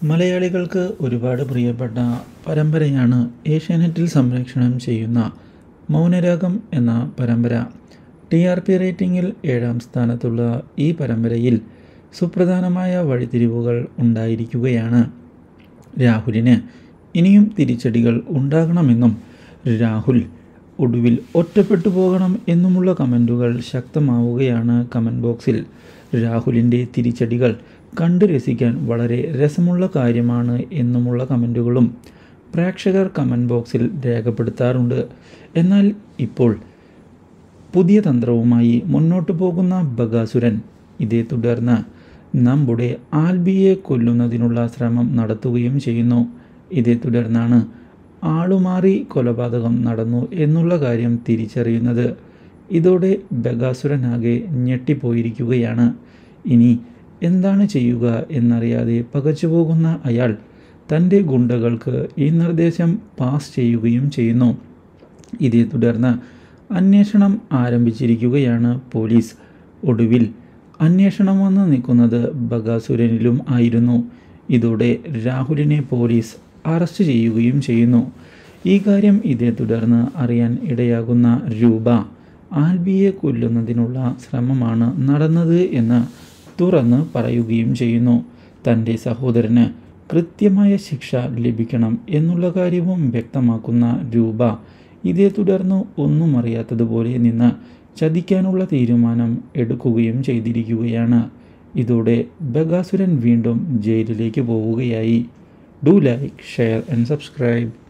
മലയാളികൾക്ക് ഒരുപാട് പ്രിയപ്പെട്ട പരമ്പരയാണ് ഏഷ്യാനെറ്റിൽ സംപ്രേഷണം ചെയ്യുന്ന മൗനരാഗം എന്ന പരമ്പര. TRP റേറ്റിംഗിൽ 7ാം സ്ഥാനത്തുള്ള ഈ പരമ്പരയിൽ സുപ്രധാനമായ വഴിത്തിരിവുകൾ ഉണ്ടായിരിക്കുകയാണ്. രാഹുലിന് ഇനിയും തിരിച്ചടികൾ ഉണ്ടാകണമെന്നും രാഹുൽ ഒടുവിൽ ഒറ്റപ്പെട്ടു പോകണം എന്നുമുള്ള കമൻറ്റുകൾ ശക്തമാവുകയാണ് കമൻറ്റ് ബോക്സിൽ. രാഹുലിൻ്റെ തിരിച്ചടികൾ കണ്ടു രസിക്കാൻ വളരെ രസമുള്ള കാര്യമാണ് എന്നുമുള്ള കമൻറ്റുകളും പ്രേക്ഷകർ കമൻറ്റ് ബോക്സിൽ രേഖപ്പെടുത്താറുണ്ട്. എന്നാൽ ഇപ്പോൾ പുതിയ തന്ത്രവുമായി മുന്നോട്ടു പോകുന്ന ബകാസുരൻ ഇതേ തുടർന്ന് നമ്മുടെ ആൽബിയെ കൊല്ലുന്നതിനുള്ള ശ്രമം നടത്തുകയും ചെയ്യുന്നു. ഇതേ തുടർന്നാണ് ആളുമാറി കൊലപാതകം നടന്നു എന്നുള്ള കാര്യം തിരിച്ചറിയുന്നത്. ഇതോടെ ബകാസുരനാകെ ഞെട്ടിപ്പോയിരിക്കുകയാണ്. ഇനി എന്താണ് ചെയ്യുക എന്നറിയാതെ പകച്ചുപോകുന്ന അയാൾ തൻ്റെ ഗുണ്ടകൾക്ക് ഈ നിർദ്ദേശം പാസ് ചെയ്യുകയും ചെയ്യുന്നു. ഇതേ തുടർന്ന് അന്വേഷണം ആരംഭിച്ചിരിക്കുകയാണ് പോലീസ്. ഒടുവിൽ അന്വേഷണം വന്ന് നിൽക്കുന്നത് ബകാസുരനിലും ആയിരുന്നു. ഇതോടെ രാഹുലിനെ പോലീസ് അറസ്റ്റ് ചെയ്യുകയും ചെയ്യുന്നു. ഈ കാര്യം ഇതേ തുടർന്ന് അറിയാൻ ഇടയാകുന്ന രൂപ ആൽബിയെ കൊല്ലുന്നതിനുള്ള ശ്രമമാണ് നടന്നത് എന്ന് തുറന്ന് പറയുകയും ചെയ്യുന്നു. തൻ്റെ സഹോദരന് കൃത്യമായ ശിക്ഷ ലഭിക്കണം എന്നുള്ള കാര്യവും വ്യക്തമാക്കുന്ന രൂപ ഇതേ തുടർന്ന് ഒന്നും അറിയാത്തതുപോലെ നിന്ന് ചതിക്കാനുള്ള തീരുമാനം എടുക്കുകയും ചെയ്തിരിക്കുകയാണ്. ഇതോടെ ബകാസുരൻ വീണ്ടും ജയിലിലേക്ക് പോവുകയായി. Do like, share and subscribe.